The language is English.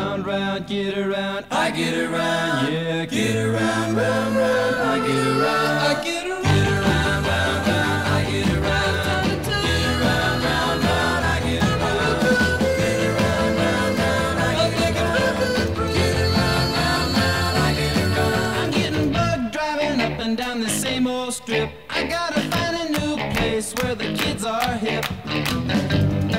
round, round, get around, I get around, yeah, get around, round, round, I get around, I get around, get around, round, round, I get around, get around, round, round, I get around, get around, round, round, I get around, get around, round, round, I get around. I'm getting bugged driving up and down the same old strip. I gotta find a new place where the kids are hip.